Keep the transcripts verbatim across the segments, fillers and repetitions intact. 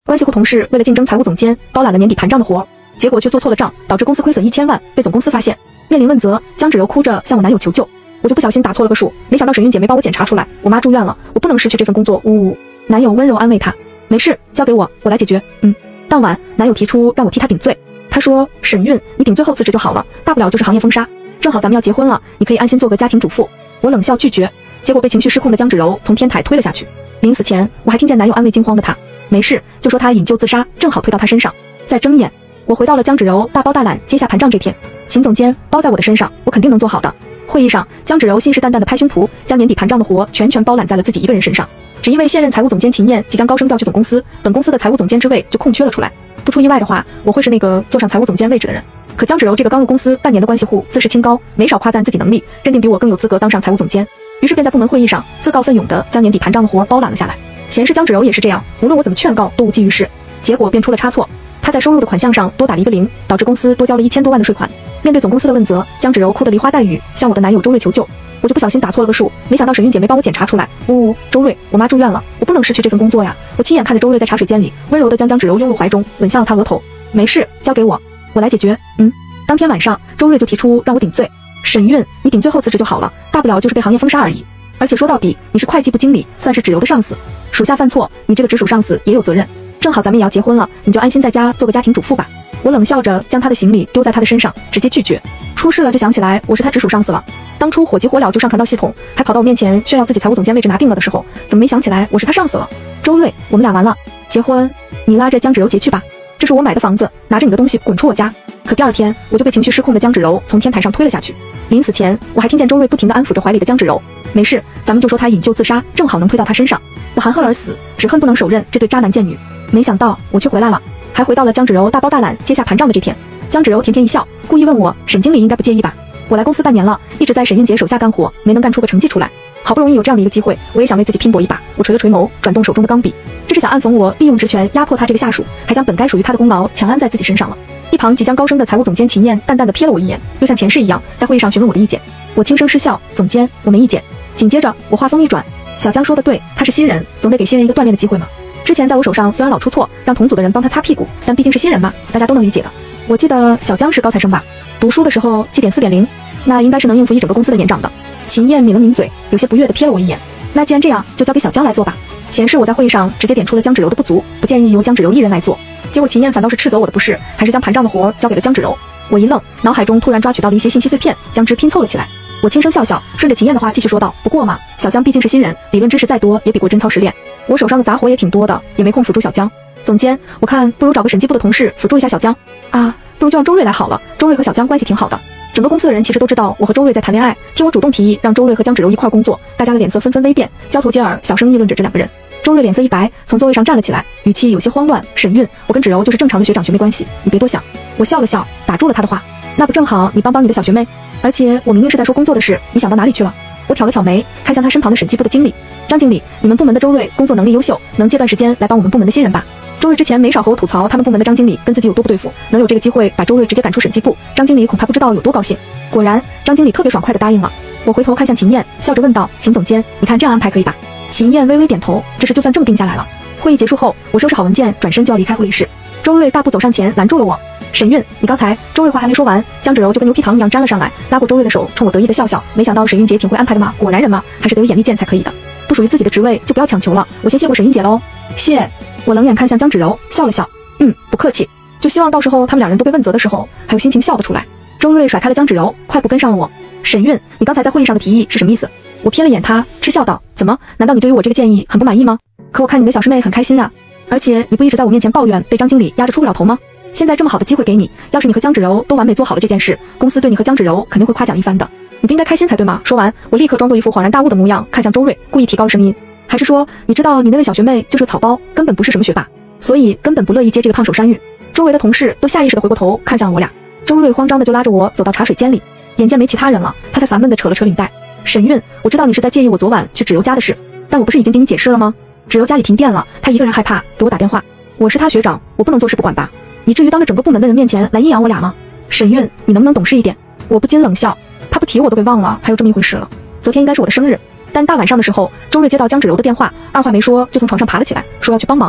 关系户同事为了竞争财务总监，包揽了年底盘账的活，结果却做错了账，导致公司亏损一千万，被总公司发现。面临问责，江芷柔哭着向我男友求救，我就不小心打错了个数，没想到沈韵姐没帮我检查出来，我妈住院了，我不能失去这份工作，呜呜。男友温柔安慰她，没事，交给我，我来解决。嗯。当晚，男友提出让我替他顶罪，他说沈韵，你顶罪后辞职就好了，大不了就是行业封杀，正好咱们要结婚了，你可以安心做个家庭主妇。我冷笑拒绝，结果被情绪失控的江芷柔从天台推了下去。临死前，我还听见男友安慰惊慌的他，没事，就说他引咎自杀，正好推到他身上。再睁眼，我回到了江芷柔大包大揽接下盘账这天，秦总监包在我的身上，我肯定能做好的。会议上，江芷柔信誓旦旦地拍胸脯，将年底盘账的活全权包揽在了自己一个人身上。只因为现任财务总监秦燕即将高升调去总公司，本公司的财务总监之位就空缺了出来。不出意外的话，我会是那个坐上财务总监位置的人。可江芷柔这个刚入公司半年的关系户自视清高，没少夸赞自己能力，认定比我更有资格当上财务总监，于是便在部门会议上自告奋勇地将年底盘账的活包揽了下来。前世江芷柔也是这样，无论我怎么劝告都无济于事，结果便出了差错。他在收入的款项上多打了一个零，导致公司多交了一千多万的税款。面对总公司的问责，江芷柔哭得梨花带雨，向我的男友周瑞求救。我就不小心打错了个数，没想到沈韵姐没帮我检查出来，呜呜，周瑞，我妈住院了，我不能失去这份工作呀！我亲眼看着周瑞在茶水间里温柔地将江芷柔拥入怀中，吻向了她额头。没事，交给我，我来解决。嗯。当天晚上，周瑞就提出让我顶罪。沈韵，你顶罪后辞职就好了，大不了就是被行业封杀而已。而且说到底，你是会计部经理，算是芷柔的上司，属下犯错，你这个直属上司也有责任。正好咱们也要结婚了，你就安心在家做个家庭主妇吧。我冷笑着将他的行李丢在他的身上，直接拒绝。出事了就想起来我是他直属上司了，当初火急火燎就上传到系统，还跑到我面前炫耀自己财务总监位置拿定了的时候，怎么没想起来我是他上司了？周瑞，我们俩完了，结婚，你拉着江芷柔结去吧，这是我买的房子，拿着你的东西滚出我家。可第二天我就被情绪失控的江芷柔从天台上推了下去。临死前，我还听见周瑞不停地安抚着怀里的江芷柔，没事，咱们就说他引咎自杀，正好能推到他身上。我含恨而死，只恨不能手刃这对渣男贱女。没想到我却回来了，还回到了江芷柔大包大揽接下盘账的这天。江芷柔甜甜一笑，故意问我，沈经理应该不介意吧？我来公司半年了，一直在沈韵姐手下干活，没能干出个成绩出来，好不容易有这样的一个机会，我也想为自己拼搏一把。我垂了垂眸，转动手中的钢笔，这是想暗讽我利用职权压迫他这个下属，还将本该属于他的功劳强安在自己身上了。一旁即将高升的财务总监秦燕淡淡的瞥了我一眼，又像前世一样在会议上询问我的意见。我轻声失笑，总监，我没意见。紧接着我话锋一转，小江说的对，他是新人，总得给新人一个锻炼的机会嘛。之前在我手上虽然老出错，让同组的人帮他擦屁股，但毕竟是新人嘛，大家都能理解的。我记得小江是高材生吧，读书的时候绩点 四点零， 那应该是能应付一整个公司的年长的。秦燕抿了抿嘴，有些不悦地瞥了我一眼。那既然这样，就交给小江来做吧。前世我在会议上直接点出了江芷柔的不足，不建议由江芷柔一人来做，结果秦燕反倒是斥责我的不是，还是将盘账的活交给了江芷柔。我一愣，脑海中突然抓取到了一些信息碎片，将之拼凑了起来。我轻声笑笑，顺着秦燕的话继续说道，不过嘛，小江毕竟是新人，理论知识再多也比过贞操实练，我手上的杂活也挺多的，也没空辅助小江。总监，我看不如找个审计部的同事辅助一下小江啊，不如就让周瑞来好了，周瑞和小江关系挺好的，整个公司的人其实都知道我和周瑞在谈恋爱，听我主动提议让周瑞和江芷柔一块工作，大家的脸色纷纷微变，交头接耳，小声议论着这两个人。周瑞脸色一白，从座位上站了起来，语气有些慌乱，沈韵，我跟芷柔就是正常的学长学妹关系，你别多想。我笑了笑，打住了他的话，那不正好你帮帮你的小学妹，而且我明明是在说工作的事，你想到哪里去了？我挑了挑眉，看向他身旁的审计部的经理，张经理，你们部门的周瑞工作能力优秀，能借段时间来帮我们部门的新人吧。周瑞之前没少和我吐槽他们部门的张经理跟自己有多不对付，能有这个机会把周瑞直接赶出审计部，张经理恐怕不知道有多高兴。果然张经理特别爽快地答应了。我回头看向秦燕，笑着问道，秦总监，你看这样安排可以吧？秦燕微微点头，这事就算这么定下来了。会议结束后，我收拾好文件转身就要离开会议室，周瑞大步走上前拦住了我。沈韵，你刚才……周瑞话还没说完，江芷柔就跟牛皮糖一样粘了上来，拉过周瑞的手，冲我得意的笑笑。没想到沈韵姐挺会安排的嘛，果然人嘛，还是得有眼力见才可以的。不属于自己的职位就不要强求了，我先谢过沈韵姐喽。谢。我冷眼看向江芷柔，笑了笑，嗯，不客气。就希望到时候他们两人都被问责的时候，还有心情笑得出来。周瑞甩开了江芷柔，快步跟上了我。沈韵，你刚才在会议上的提议是什么意思？我瞥了眼他，嗤笑道，怎么？难道你对于我这个建议很不满意吗？可我看你的小师妹很开心啊，而且你不一直在我面前抱怨被张经理压着出不了头吗？现在这么好的机会给你，要是你和江芷柔都完美做好了这件事，公司对你和江芷柔肯定会夸奖一番的，你不应该开心才对吗？说完，我立刻装作一副恍然大悟的模样，看向周瑞，故意提高了声音，还是说你知道你那位小学妹就是个草包，根本不是什么学霸，所以根本不乐意接这个烫手山芋。周围的同事都下意识地回过头看向了我俩，周瑞慌张的就拉着我走到茶水间里，眼见没其他人了，他才烦闷地扯了扯领带。沈韵，我知道你是在介意我昨晚去芷柔家的事，但我不是已经给你解释了吗？芷柔家里停电了，她一个人害怕，给我打电话，我是她学长，我不能坐视不管吧？你至于当着整个部门的人面前来阴阳我俩吗？沈韵，你能不能懂事一点？我不禁冷笑，他不提我都给忘了还有这么一回事了。昨天应该是我的生日，但大晚上的时候，周瑞接到江芷柔的电话，二话没说就从床上爬了起来，说要去帮忙。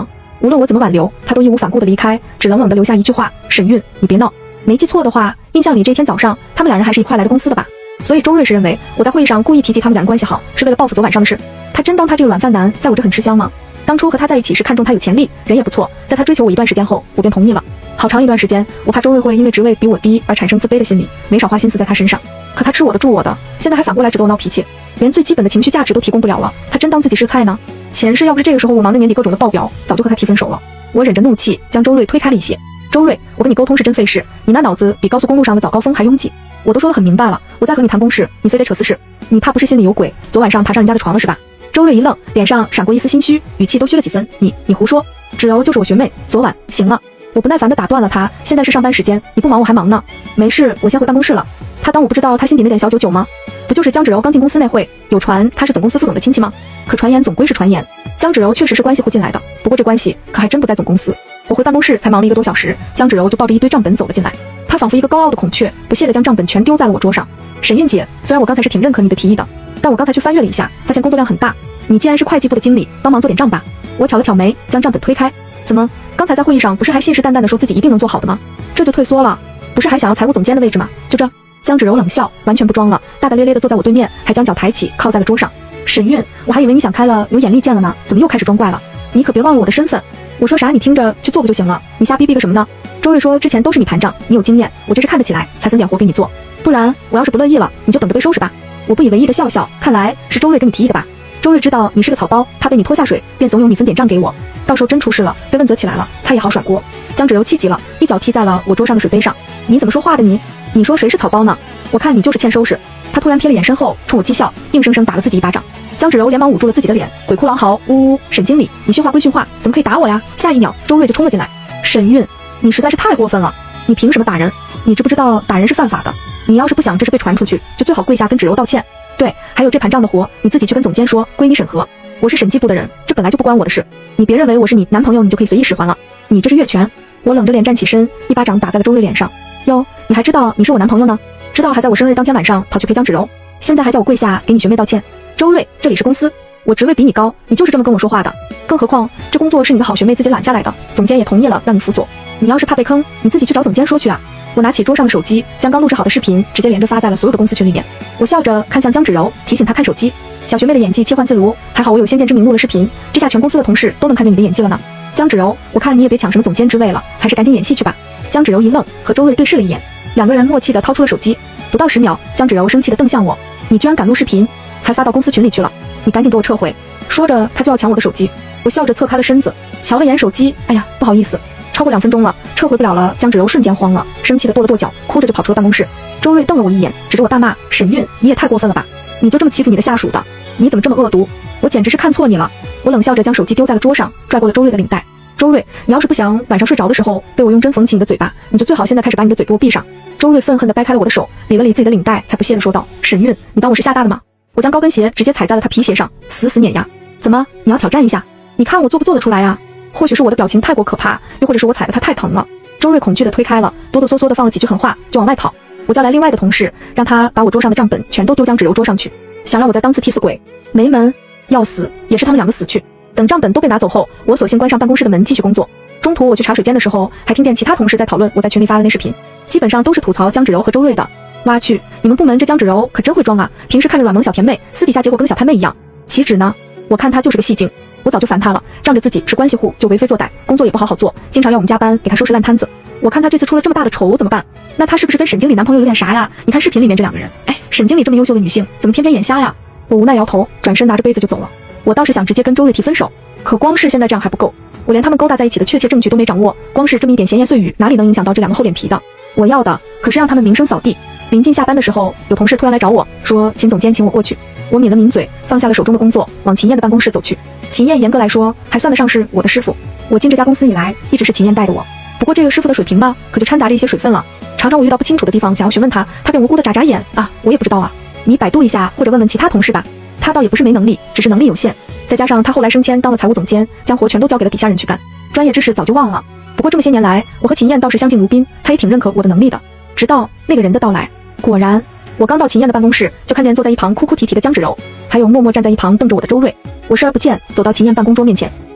无论我怎么挽留，他都义无反顾地离开，只冷冷地留下一句话：沈韵，你别闹。没记错的话，印象里这天早上他们两人还是一块来的公司的吧？所以周瑞是认为我在会议上故意提及他们两人关系好，是为了报复昨晚上的事。他真当他这个软饭男在我这很吃香吗？当初和他在一起是看中他有潜力，人也不错，在他追求我一段时间后，我便同意了。好长一段时间，我怕周瑞会因为职位比我低而产生自卑的心理，没少花心思在他身上。可他吃我的住我的，现在还反过来指责我闹脾气，连最基本的情绪价值都提供不了了，他真当自己是菜呢？前世要不是这个时候我忙着年底各种的报表，早就和他提分手了。我忍着怒气将周瑞推开了一些。周瑞，我跟你沟通是真费事，你那脑子比高速公路上的早高峰还拥挤。我都说得很明白了，我在和你谈公事，你非得扯私事，你怕不是心里有鬼？昨晚上爬上人家的床了是吧？周瑞一愣，脸上闪过一丝心虚，语气都虚了几分。你你胡说，芷柔就是我学妹，昨晚行了。我不耐烦地打断了他，现在是上班时间，你不忙我还忙呢。没事，我先回办公室了。他当我不知道他心底那点小九九吗？不就是江芷柔刚进公司那会，有传他是总公司副总的亲戚吗？可传言总归是传言，江芷柔确实是关系户进来的，不过这关系可还真不在总公司。我回办公室才忙了一个多小时，江芷柔就抱着一堆账本走了进来，她仿佛一个高傲的孔雀，不屑地将账本全丢在了我桌上。沈韵姐，虽然我刚才是挺认可你的提议的，但我刚才去翻阅了一下，发现工作量很大。你既然是会计部的经理，帮忙做点账吧。我挑了挑眉，将账本推开。怎么，刚才在会议上不是还信誓旦旦地说自己一定能做好的吗？这就退缩了？不是还想要财务总监的位置吗？就这？江芷柔冷笑，完全不装了，大大咧咧地坐在我对面，还将脚抬起靠在了桌上。沈韵，我还以为你想开了，有眼力见了呢，怎么又开始装怪了？你可别忘了我的身份。我说啥你听着去做不就行了？你瞎逼逼个什么呢？周瑞说之前都是你盘账，你有经验，我这是看得起来才分点活给你做，不然我要是不乐意了，你就等着被收拾吧。我不以为意的笑笑，看来是周瑞跟你提议的吧？周瑞知道你是个草包，怕被你拖下水，便怂恿你分点账给我，到时候真出事了，被问责起来了，他也好甩锅。江芷柔气急了，一脚踢在了我桌上的水杯上。你怎么说话的你？你说谁是草包呢？我看你就是欠收拾。他突然瞥了眼身后，冲我讥笑，硬生生打了自己一巴掌。江芷柔连忙捂住了自己的脸，鬼哭狼嚎，呜呜！沈经理，你训话归训话，怎么可以打我呀？下一秒，周瑞就冲了进来。沈韵，你实在是太过分了，你凭什么打人？你知不知道打人是犯法的？你要是不想这事被传出去，就最好跪下跟芷柔道歉。对，还有这盘账的活，你自己去跟总监说，归你审核。我是审计部的人，这本来就不关我的事。你别认为我是你男朋友，你就可以随意使唤了。你这是越权！我冷着脸站起身，一巴掌打在了周瑞脸上。哟，你还知道你是我男朋友呢？知道还在我生日当天晚上跑去陪江芷柔，现在还叫我跪下给你学妹道歉。周瑞，这里是公司，我职位比你高，你就是这么跟我说话的。更何况这工作是你的好学妹自己揽下来的，总监也同意了让你辅佐。你要是怕被坑，你自己去找总监说去啊。我拿起桌上的手机，将刚录制好的视频直接连着发在了所有的公司群里面。我笑着看向江芷柔，提醒她看手机。小学妹的演技切换自如，还好我有先见之明录了视频，这下全公司的同事都能看见你的演技了呢。江芷柔，我看你也别抢什么总监之位了，还是赶紧演戏去吧。江芷柔一愣，和周瑞对视了一眼，两个人默契地掏出了手机。不到十秒，江芷柔生气地瞪向我：“你居然敢录视频，还发到公司群里去了！你赶紧给我撤回！”说着，他就要抢我的手机。我笑着侧开了身子，瞧了眼手机，哎呀，不好意思，超过两分钟了，撤回不了了。江芷柔瞬间慌了，生气地跺了跺脚，哭着就跑出了办公室。周瑞瞪了我一眼，指着我大骂：“沈韵，你也太过分了吧！你就这么欺负你的下属的？你怎么这么恶毒？我简直是看错你了！”我冷笑着将手机丢在了桌上，拽过了周瑞的领带。周瑞，你要是不想晚上睡着的时候被我用针缝起你的嘴巴，你就最好现在开始把你的嘴给我闭上。周瑞愤恨地掰开了我的手，理了理自己的领带，才不屑地说道：“沈韵，你当我是吓大的吗？”我将高跟鞋直接踩在了他皮鞋上，死死碾压。怎么，你要挑战一下？你看我做不做得出来啊？或许是我的表情太过可怕，又或者是我踩得他太疼了。周瑞恐惧地推开了，哆哆嗦嗦地放了几句狠话，就往外跑。我叫来另外的同事，让他把我桌上的账本全都丢江芷柔桌上去，想让我再当次替死鬼。没门，要死也是他们两个死去。等账本都被拿走后，我索性关上办公室的门继续工作。中途我去茶水间的时候，还听见其他同事在讨论我在群里发的那视频，基本上都是吐槽江芷柔和周瑞的。挖去，你们部门这江芷柔可真会装啊！平时看着软萌小甜妹，私底下结果跟个小太妹一样。岂止呢，我看她就是个戏精。我早就烦她了，仗着自己是关系户就为非作歹，工作也不好好做，经常要我们加班给她收拾烂摊子。我看她这次出了这么大的丑怎么办？那她是不是跟沈经理男朋友有点啥呀？你看视频里面这两个人，哎，沈经理这么优秀的女性，怎么偏偏眼瞎呀？我无奈摇头，转身拿着杯子就走了。我倒是想直接跟周瑞提分手，可光是现在这样还不够，我连他们勾搭在一起的确切证据都没掌握，光是这么一点闲言碎语，哪里能影响到这两个厚脸皮的？我要的可是让他们名声扫地。临近下班的时候，有同事突然来找我说，秦总监请我过去。我抿了抿嘴，放下了手中的工作，往秦燕的办公室走去。秦燕严格来说还算得上是我的师傅，我进这家公司以来一直是秦燕带的我。不过这个师傅的水平吧，可就掺杂着一些水分了。常常我遇到不清楚的地方，想要询问他，他便无辜的眨眨眼啊，我也不知道啊，你百度一下或者问问其他同事吧。他倒也不是没能力，只是能力有限，再加上他后来升迁当了财务总监，将活全都交给了底下人去干，专业知识早就忘了。不过这么些年来，我和秦燕倒是相敬如宾，他也挺认可我的能力的。直到那个人的到来，果然，我刚到秦燕的办公室，就看见坐在一旁哭哭啼啼的江芷柔，还有默默站在一旁瞪着我的周瑞。我视而不见，走到秦燕办公桌面前，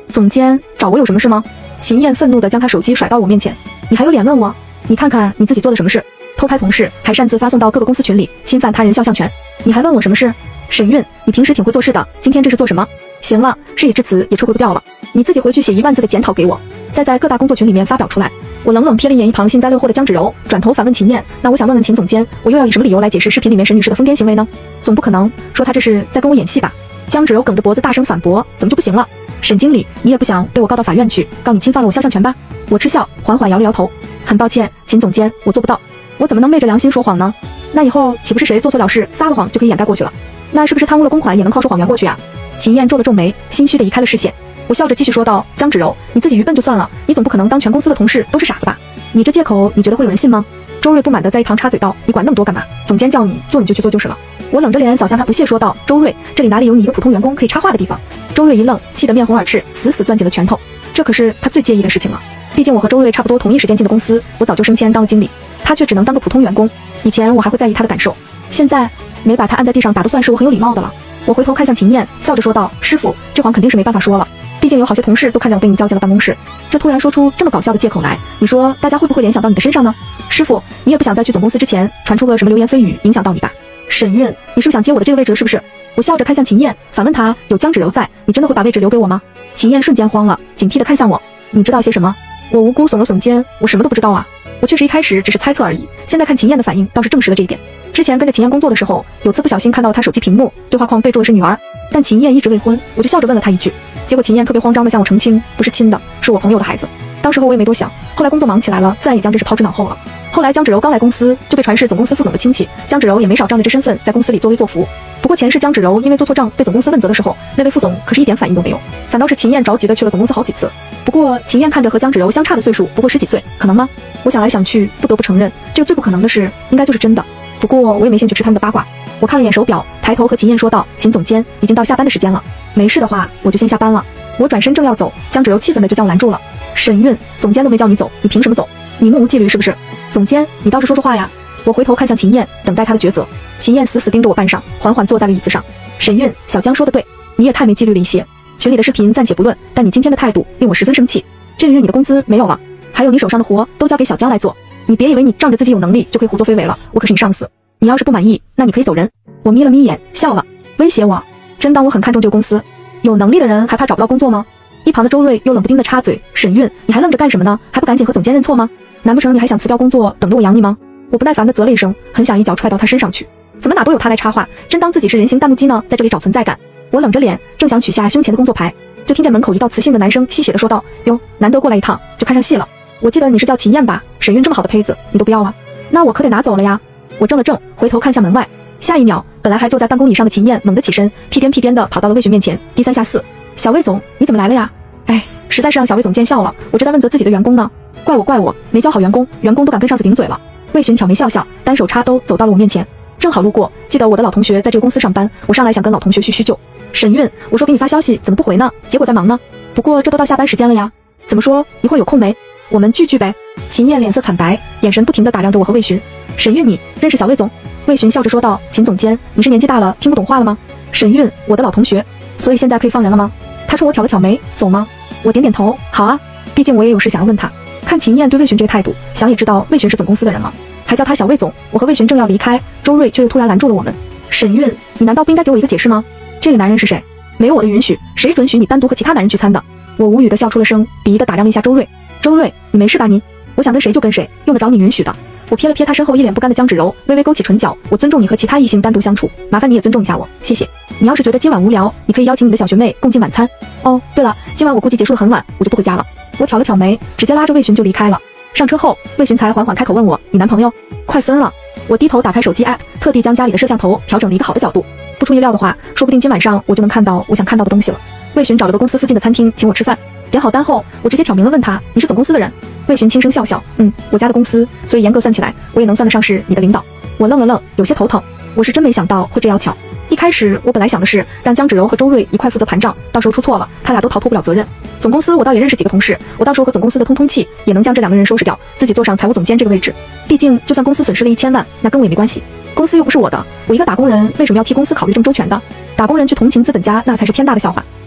总监找我有什么事吗？秦燕愤怒地将他手机甩到我面前，你还有脸问我？你看看你自己做的什么事，偷拍同事，还擅自发送到各个公司群里，侵犯他人肖像权，你还问我什么事？沈韵，你平时挺会做事的，今天这是做什么？行了，事已至此也撤回不掉了，你自己回去写一万字的检讨给我，再在各大工作群里面发表出来。我冷冷瞥了一眼一旁幸灾乐祸的江芷柔，转头反问秦燕，那我想问问秦总监，我又要以什么理由来解释视频里面沈女士的疯癫行为呢？总不可能说她这是在跟我演戏吧？江芷柔梗着脖子大声反驳，怎么就不行了？沈经理，你也不想被我告到法院去，告你侵犯了我肖像权吧？我嗤笑，缓缓摇了摇头，很抱歉，秦总监，我做不到，我怎么能昧着良心说谎呢？那以后岂不是谁做错了事，撒个谎就可以掩盖过去了？那是不是贪污了公款也能靠说谎圆过去啊？秦燕皱了皱眉，心虚地移开了视线。我笑着继续说道，江芷柔，你自己愚笨就算了，你总不可能当全公司的同事都是傻子吧？你这借口，你觉得会有人信吗？周瑞不满地在一旁插嘴道，你管那么多干嘛？总监叫你做你就去做就是了。我冷着脸扫向他不屑说道，周瑞，这里哪里有你一个普通员工可以插话的地方？周瑞一愣，气得面红耳赤，死死攥紧了拳头。这可是他最介意的事情了，毕竟我和周瑞差不多同一时间进的公司，我早就升迁当了经理，他却只能当个普通员工。以前我还会在意他的感受，现在没把他按在地上打都算是我很有礼貌的了。我回头看向秦燕，笑着说道，师傅，这谎肯定是没办法说了，毕竟有好些同事都看见我被你叫进了办公室，这突然说出这么搞笑的借口来，你说大家会不会联想到你的身上呢？师傅，你也不想在去总公司之前传出个什么流言蜚语影响到你吧？沈韵，你是不是想接我的这个位置是不是？我笑着看向秦燕，反问他，有江芷柔在，你真的会把位置留给我吗？秦燕瞬间慌了，警惕地看向我，你知道些什么？我无辜耸了耸肩，我什么都不知道啊。我确实一开始只是猜测而已，现在看秦燕的反应倒是证实了这一点。之前跟着秦燕工作的时候，有次不小心看到了她手机屏幕，对话框备注的是女儿，但秦燕一直未婚，我就笑着问了她一句，结果秦燕特别慌张地向我澄清，不是亲的，是我朋友的孩子。当时候我也没多想，后来工作忙起来了，自然也将这事抛之脑后了。后来江芷柔刚来公司就被传是总公司副总的亲戚，江芷柔也没少仗着这身份在公司里作威作福。不过前世江芷柔因为做错账被总公司问责的时候，那位副总可是一点反应都没有，反倒是秦燕着急的去了总公司好几次。不过秦燕看着和江芷柔相差的岁数不过十几岁，可能吗？我想来想去，不得不承认，这个最不可能的事应该就是真的。不过我也没兴趣吃他们的八卦。我看了眼手表，抬头和秦燕说道，秦总监，已经到下班的时间了，没事的话我就先下班了。我转身正要走，江芷柔气愤的就将我拦住了。沈韵，总监都没叫你走，你凭什么走？你目无纪律是不是？总监，你倒是说说话呀！我回头看向秦燕，等待她的抉择。秦燕死死盯着我半晌，缓缓坐在了椅子上。沈韵，小江说的对，你也太没纪律了一些。群里的视频暂且不论，但你今天的态度令我十分生气。这个月你的工资没有了，还有你手上的活都交给小江来做。你别以为你仗着自己有能力就可以胡作非为了，我可是你上司。你要是不满意，那你可以走人。我眯了眯眼，笑了，威胁我？真当我很看重这个公司？有能力的人还怕找不到工作吗？一旁的周瑞又冷不丁的插嘴，沈韵，你还愣着干什么呢？还不赶紧和总监认错吗？难不成你还想辞掉工作，等着我养你吗？我不耐烦地啧了一声，很想一脚踹到他身上去。怎么哪都有他来插话，真当自己是人形弹幕机呢，在这里找存在感。我冷着脸，正想取下胸前的工作牌，就听见门口一道磁性的男生戏谑地说道，哟，难得过来一趟，就看上戏了。我记得你是叫秦燕吧？沈韵这么好的胚子，你都不要了？那我可得拿走了呀。我怔了怔，回头看向门外，下一秒，本来还坐在办公椅上的秦燕猛地起身，屁颠屁颠地跑到了魏巡面前，低三下四，小魏总，你怎么来了呀？哎，实在是让小魏总见笑了，我这在问责自己的员工呢，怪我怪我，没教好员工，员工都敢跟上司顶嘴了。魏巡挑眉笑笑，单手插兜走到了我面前，正好路过，记得我的老同学在这个公司上班，我上来想跟老同学叙叙旧。沈韵，我说给你发消息怎么不回呢？结果在忙呢。不过这都到下班时间了呀，怎么说，一会儿有空没？我们聚聚呗。秦燕脸色惨白，眼神不停地打量着我和魏巡。沈韵，你认识小魏总？魏巡笑着说道，秦总监，你是年纪大了听不懂话了吗？沈韵，我的老同学，所以现在可以放人了吗？他冲我挑了挑眉，走吗？我点点头，好啊，毕竟我也有事想要问他。看秦燕对魏巡这个态度，想也知道魏巡是总公司的人了，还叫他小魏总。我和魏巡正要离开，周瑞却又突然拦住了我们。沈韵，你难道不应该给我一个解释吗？这个男人是谁？没有我的允许，谁准许你单独和其他男人聚餐的？我无语地笑出了声，鄙夷地打量了一下周瑞。周瑞，你没事吧你？我想跟谁就跟谁，用得着你允许的？我瞥了瞥他身后一脸不甘的江芷柔，微微勾起唇角，我尊重你和其他异性单独相处，麻烦你也尊重一下我，谢谢。你要是觉得今晚无聊，你可以邀请你的小学妹共进晚餐。哦，对了，今晚我估计结束得很晚，我就不回家了。我挑了挑眉，直接拉着魏巡就离开了。上车后，魏巡才缓缓开口问我，你男朋友？快分了。我低头打开手机 app， 特地将家里的摄像头调整了一个好的角度，不出意料的话，说不定今晚上我就能看到我想看到的东西了。魏巡找了个公司附近的餐厅请我吃饭，点好单后，我直接挑明了问他，你是总公司的人？魏巡轻声笑笑，嗯，我家的公司，所以严格算起来，我也能算得上是你的领导。我愣了愣，有些头疼，我是真没想到会这要巧。一开始我本来想的是让江芷柔和周瑞一块负责盘账，到时候出错了，他俩都逃脱不了责任。总公司我倒也认识几个同事，我到时候和总公司的通通气，也能将这两个人收拾掉，自己坐上财务总监这个位置。毕竟就算公司损失了一千万，那跟我也没关系，公司又不是我的，我一个打工人为什么要替公司考虑这么周全的？打工人去同情资本家，那才是天大的笑话。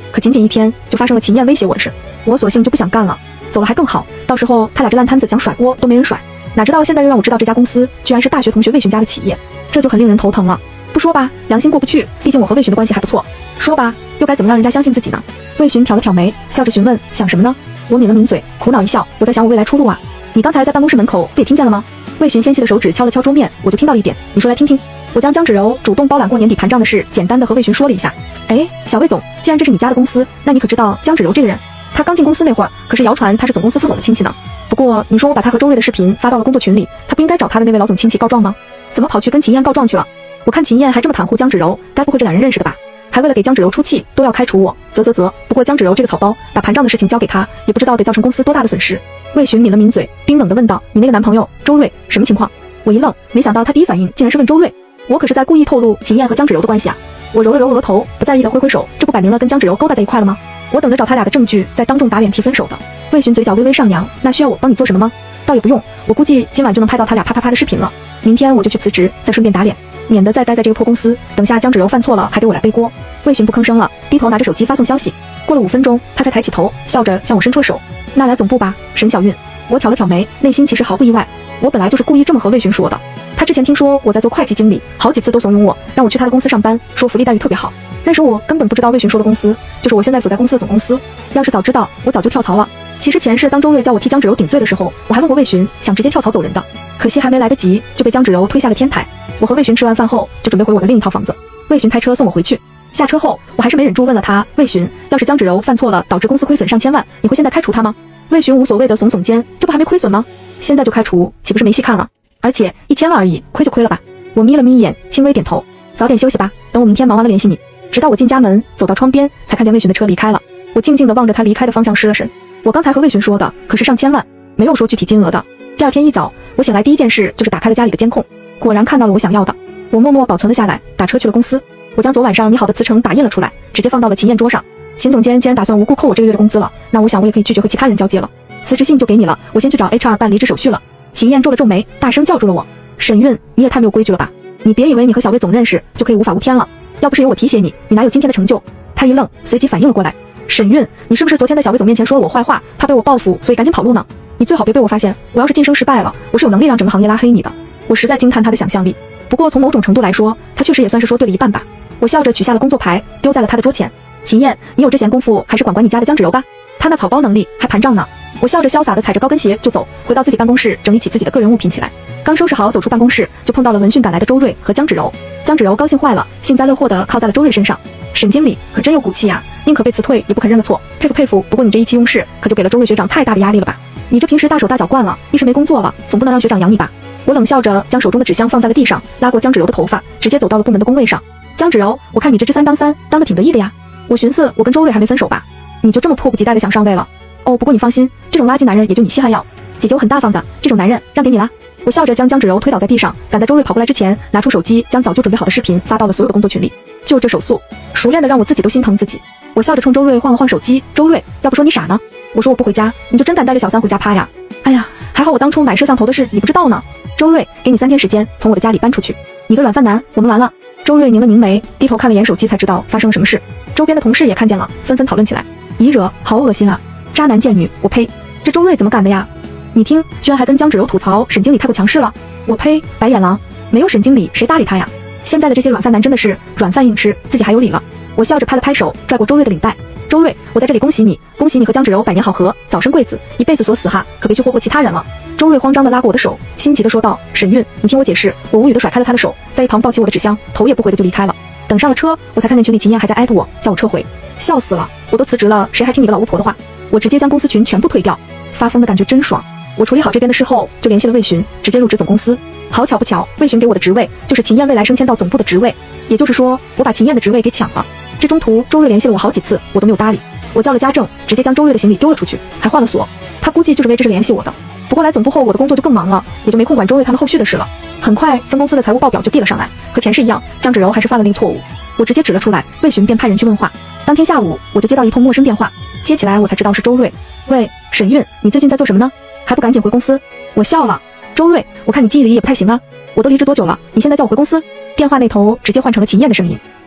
可仅仅一天就发生了秦燕威胁我的事，我索性就不想干了，走了还更好，到时候他俩这烂摊子想甩锅都没人甩。哪知道现在又让我知道这家公司居然是大学同学魏巡家的企业，这就很令人头疼了。不说吧，良心过不去，毕竟我和魏巡的关系还不错；说吧，又该怎么让人家相信自己呢？魏巡挑了挑眉，笑着询问：想什么呢？我抿了抿嘴，苦恼一笑，我在想我未来出路啊。你刚才在办公室门口不也听见了吗？魏巡纤细的手指敲了敲桌面，我就听到一点，你说来听听。我将江芷柔主动包揽过年底盘账的事简单的和魏巡说了一下。哎，小魏总，既然这是你家的公司，那你可知道江芷柔这个人？他刚进公司那会儿，可是谣传他是总公司副总的亲戚呢。不过你说我把他和周瑞的视频发到了工作群里，他不应该找他的那位老总亲戚告状吗？怎么跑去跟秦燕告状去了？我看秦燕还这么袒护江芷柔，该不会这两人认识的吧？还为了给江芷柔出气，都要开除我。啧啧啧，不过江芷柔这个草包，把盘账的事情交给他，也不知道得造成公司多大的损失。魏巡抿了抿嘴，冰冷地问道：你那个男朋友周瑞什么情况？我一愣，没想到他第一反应竟然是问周瑞。我可是在故意透露秦燕和江芷柔的关系啊！我揉了揉额头，不在意的挥挥手，这不摆明了跟江芷柔勾搭在一块了吗？我等着找他俩的证据，再当众打脸提分手的。魏巡嘴角微微上扬，那需要我帮你做什么吗？倒也不用，我估计今晚就能拍到他俩啪啪啪的视频了。明天我就去辞职，再顺便打脸，免得再待在这个破公司，等下江芷柔犯错了还给我来背锅。魏巡不吭声了，低头拿着手机发送消息。过了五分钟，他才抬起头，笑着向我伸出了手。那来总部吧，沈小韵。我挑了挑眉，内心其实毫不意外，我本来就是故意这么和魏巡说的。他之前听说我在做会计经理，好几次都怂恿我让我去他的公司上班，说福利待遇特别好。那时我根本不知道魏巡说的公司就是我现在所在公司的总公司，要是早知道，我早就跳槽了。其实前世当周瑞叫我替江芷柔顶罪的时候，我还问过魏巡，想直接跳槽走人的，可惜还没来得及，就被江芷柔推下了天台。我和魏巡吃完饭后，就准备回我的另一套房子。魏巡开车送我回去，下车后，我还是没忍住问了他：魏巡，要是江芷柔犯错了，导致公司亏损上千万，你会现在开除他吗？魏巡无所谓的耸耸肩，这不还没亏损吗？现在就开除，岂不是没戏看了？而且一千万而已，亏就亏了吧。我眯了眯眼，轻微点头，早点休息吧，等我明天忙完了联系你。直到我进家门，走到窗边，才看见魏巡的车离开了。我静静地望着他离开的方向，失了神。我刚才和魏巡说的可是上千万，没有说具体金额的。第二天一早，我醒来第一件事就是打开了家里的监控，果然看到了我想要的。我默默保存了下来，打车去了公司。我将昨晚上拟好的辞呈打印了出来，直接放到了秦燕桌上。秦总监既然打算无故扣我这个月的工资了，那我想我也可以拒绝和其他人交接了。辞职信就给你了，我先去找 H R 办离职手续了。秦燕皱了皱眉，大声叫住了我：沈韵，你也太没有规矩了吧！你别以为你和小魏总认识就可以无法无天了，要不是有我提携你，你哪有今天的成就？他一愣，随即反应了过来：沈韵，你是不是昨天在小魏总面前说了我坏话，怕被我报复，所以赶紧跑路呢？你最好别被我发现，我要是晋升失败了，我是有能力让整个行业拉黑你的。我实在惊叹他的想象力，不过从某种程度来说，他确实也算是说对了一半吧。我笑着取下了工作牌，丢在了他的桌前。秦燕，你有这闲工夫，还是管管你家的江芷柔吧，他那草包能力还盘账呢。我笑着潇洒地踩着高跟鞋就走，回到自己办公室，整理起自己的个人物品起来。刚收拾好，走出办公室，就碰到了闻讯赶来的周瑞和江芷柔。江芷柔高兴坏了，幸灾乐祸地靠在了周瑞身上。沈经理可真有骨气呀，宁可被辞退也不肯认了错，佩服佩服。不过你这意气用事，可就给了周瑞学长太大的压力了吧？你这平时大手大脚惯了，一时没工作了，总不能让学长养你吧？我冷笑着将手中的纸箱放在了地上，拉过江芷柔的头发，直接走到了部门的工位上。江芷柔，我看你这知三当三，当得挺得意的呀。我寻思我跟周瑞还没分手吧，你就这么迫不及待的想上位了？哦，不过你放心，这种垃圾男人也就你稀罕要，姐姐我很大方的，这种男人让给你啦。我笑着将江芷柔推倒在地上，赶在周瑞跑过来之前，拿出手机将早就准备好的视频发到了所有的工作群里。就这手速，熟练的让我自己都心疼自己。我笑着冲周瑞晃了晃手机，周瑞，要不说你傻呢？我说我不回家，你就真敢带着小三回家趴呀？哎呀，还好我当初买摄像头的事你不知道呢。周瑞，给你三天时间从我的家里搬出去，你个软饭男，我们完了。周瑞拧了拧眉，低头看了眼手机，才知道发生了什么事。周边的同事也看见了，纷纷讨论起来。姨惹，好恶心啊！渣男贱女，我呸！这周瑞怎么干的呀？你听，居然还跟江芷柔吐槽沈经理太过强势了，我呸！白眼狼，没有沈经理谁搭理他呀？现在的这些软饭男真的是软饭硬吃，自己还有理了。我笑着拍了拍手，拽过周瑞的领带。周瑞，我在这里恭喜你，恭喜你和江芷柔百年好合，早生贵子，一辈子锁死哈，可别去霍霍其他人了。周瑞慌张地拉过我的手，心急地说道：沈韵，你听我解释。我无语地甩开了他的手，在一旁抱起我的纸箱，头也不回地就离开了。等上了车，我才看见群里秦燕还在艾特我，叫我撤回。笑死了，我都辞职了，谁还听你个老巫婆的话？我直接将公司群全部退掉，发疯的感觉真爽。我处理好这边的事后，就联系了魏巡，直接入职总公司。好巧不巧，魏巡给我的职位就是秦燕未来升迁到总部的职位，也就是说，我把秦燕的职位给抢了。这中途，周瑞联系了我好几次，我都没有搭理。我叫了家政，直接将周瑞的行李丢了出去，还换了锁。他估计就是为这事联系我的。不过来总部后，我的工作就更忙了，也就没空管周瑞他们后续的事了。很快，分公司的财务报表就递了上来，和前世一样，江芷柔还是犯了那个错误。我直接指了出来，魏巡便派人去问话。当天下午，我就接到一通陌生电话，接起来我才知道是周瑞。喂，沈韵，你最近在做什么呢？还不赶紧回公司？我笑了。周瑞，我看你记忆力也不太行啊，我都离职多久了，你现在叫我回公司？电话那头直接换成了秦燕的声音。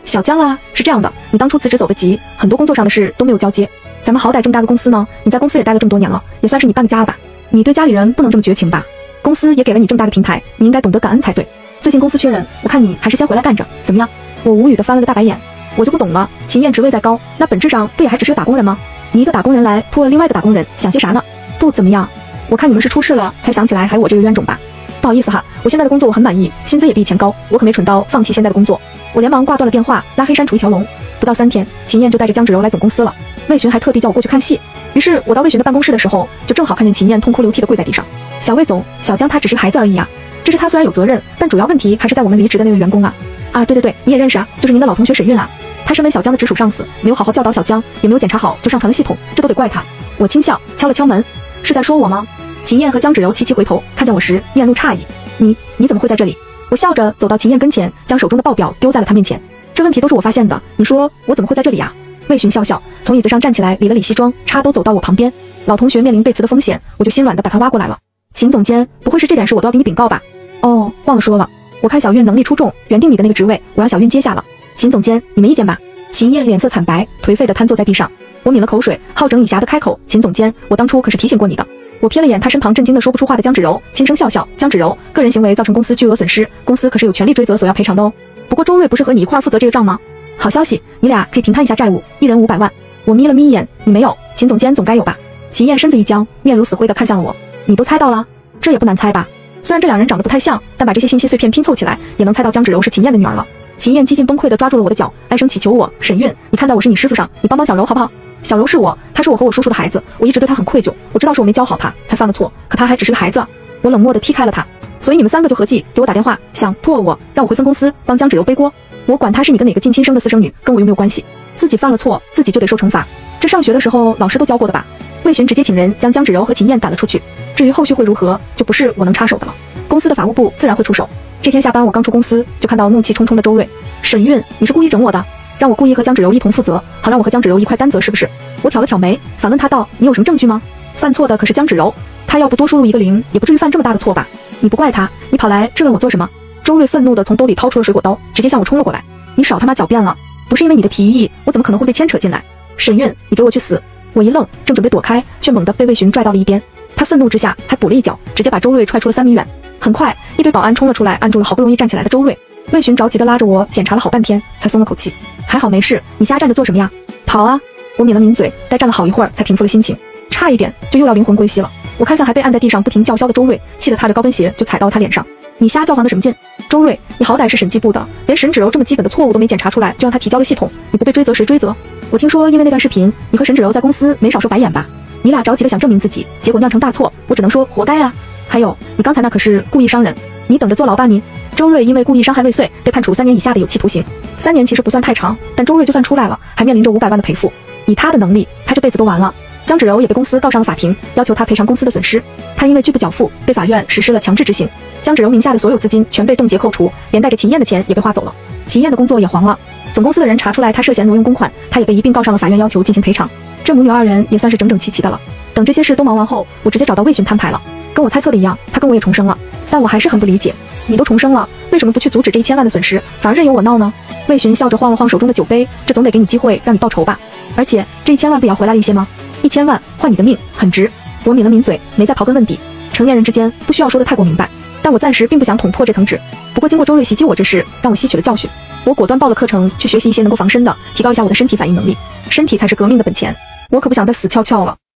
小江啊，是这样的，你当初辞职走得急，很多工作上的事都没有交接。咱们好歹这么大个公司呢，你在公司也待了这么多年了，也算是你半个家了吧？你对家里人不能这么绝情吧？公司也给了你这么大个平台，你应该懂得感恩才对。最近公司缺人，我看你还是先回来干着，怎么样？我无语的翻了个大白眼，我就不懂了，秦燕职位再高，那本质上不也还只是个打工人吗？你一个打工人来拖了另外一个打工人，想些啥呢？不怎么样，我看你们是出事了才想起来还有我这个冤种吧？不好意思哈，我现在的工作我很满意，薪资也比以前高，我可没蠢到放弃现在的工作。我连忙挂断了电话，拉黑删除一条龙。不到三天，秦燕就带着江芷柔来总公司了。魏巡还特地叫我过去看戏，于是我到魏巡的办公室的时候，就正好看见秦燕痛哭流涕的跪在地上。小魏总，小江他只是个孩子而已啊，这是他虽然有责任，但主要问题还是在我们离职的那位员工啊。啊，对对对，你也认识啊，就是您的老同学沈韵啊。他身为小江的直属上司，没有好好教导小江，也没有检查好就上传了系统，这都得怪他。我轻笑，敲了敲门，是在说我吗？秦燕和江芷柔齐齐回头，看见我时面露诧异。你你怎么会在这里？我笑着走到秦燕跟前，将手中的报表丢在了她面前。这问题都是我发现的，你说我怎么会在这里啊？魏巡笑笑，从椅子上站起来，理了理西装，插兜走到我旁边。老同学面临被辞的风险，我就心软的把他挖过来了。秦总监，不会是这点事我都要给你禀告吧？哦，忘了说了，我看小韵能力出众，原定你的那个职位，我让小韵接下了。秦总监，你没意见吧？秦燕脸色惨白，颓废的瘫坐在地上。我抿了口水，好整以暇的开口：秦总监，我当初可是提醒过你的。我瞥了眼他身旁震惊的说不出话的江芷柔，轻声笑笑：江芷柔，个人行为造成公司巨额损失，公司可是有权利追责索要赔偿的哦。不过周瑞不是和你一块儿负责这个账吗？好消息，你俩可以平摊一下债务，一人五百万。我眯了眯眼，你没有，秦总监总该有吧？秦燕身子一僵，面如死灰的看向了我。你都猜到了？这也不难猜吧？虽然这两人长得不太像，但把这些信息碎片拼凑起来，也能猜到江芷柔是秦燕的女儿了。秦燕几近崩溃的抓住了我的脚，哀声祈求我：沈韵，你看在我是你师傅上，你帮帮小柔好不好？小柔是我，她是我和我叔叔的孩子，我一直对她很愧疚，我知道是我没教好她，才犯了错，可她还只是个孩子。我冷漠的踢开了她。所以你们三个就合计给我打电话，想破了我，让我回分公司帮江芷柔背锅。我管她是你跟哪个近亲生的私生女，跟我又没有关系。自己犯了错，自己就得受惩罚。这上学的时候老师都教过的吧？魏巡直接请人将江芷柔和秦燕赶了出去。至于后续会如何，就不是我能插手的了。公司的法务部自然会出手。这天下班，我刚出公司就看到怒气冲冲的周瑞。沈韵，你是故意整我的，让我故意和江芷柔一同负责，好让我和江芷柔一块担责是不是？我挑了挑眉，反问他道：你有什么证据吗？犯错的可是江芷柔，他要不多输入一个零，也不至于犯这么大的错吧？你不怪他，你跑来质问我做什么？周瑞愤怒地从兜里掏出了水果刀，直接向我冲了过来。你少他妈狡辩了！不是因为你的提议，我怎么可能会被牵扯进来？沈韵，你给我去死！我一愣，正准备躲开，却猛地被魏巡拽到了一边。他愤怒之下还补了一脚，直接把周瑞踹出了三米远。很快，一堆保安冲了出来，按住了好不容易站起来的周瑞。魏巡着急地拉着我检查了好半天，才松了口气。还好没事，你瞎站着做什么呀？跑啊！我抿了抿嘴，该站了好一会儿才平复了心情，差一点就又要灵魂归西了。我看向还被按在地上不停叫嚣的周瑞，气得踏着高跟鞋就踩到了他脸上。你瞎叫唤的什么劲？周瑞，你好歹是审计部的，连沈芷柔这么基本的错误都没检查出来，就让他提交了系统，你不被追责谁追责？我听说因为那段视频，你和沈芷柔在公司没少受白眼吧？你俩着急的想证明自己，结果酿成大错，我只能说活该啊！还有，你刚才那可是故意伤人，你等着坐牢吧你！周瑞因为故意伤害未遂，被判处三年以下的有期徒刑。三年其实不算太长，但周瑞就算出来了，还面临着五百万的赔付。以他的能力，他这辈子都完了。江芷柔也被公司告上了法庭，要求他赔偿公司的损失。他因为拒不缴付，被法院实施了强制执行。江芷柔名下的所有资金全被冻结扣除，连带着秦燕的钱也被划走了。秦燕的工作也黄了。总公司的人查出来他涉嫌挪用公款，他也被一并告上了法院，要求进行赔偿。这母女二人也算是整整齐齐的了。等这些事都忙完后，我直接找到魏巡摊牌了。跟我猜测的一样，他跟我也重生了，但我还是很不理解，你都重生了，为什么不去阻止这一千万的损失，反而任由我闹呢？魏巡笑着晃了晃手中的酒杯，这总得给你机会让你报仇吧？而且这一千万不也要回来了一些吗？一千万换你的命，很值。我抿了抿嘴，没再刨根问底。成年人之间不需要说的太过明白，但我暂时并不想捅破这层纸。不过经过周瑞袭击我这事，让我吸取了教训，我果断报了课程，去学习一些能够防身的，提高一下我的身体反应能力。身体才是革命的本钱，我可不想再死翘翘了。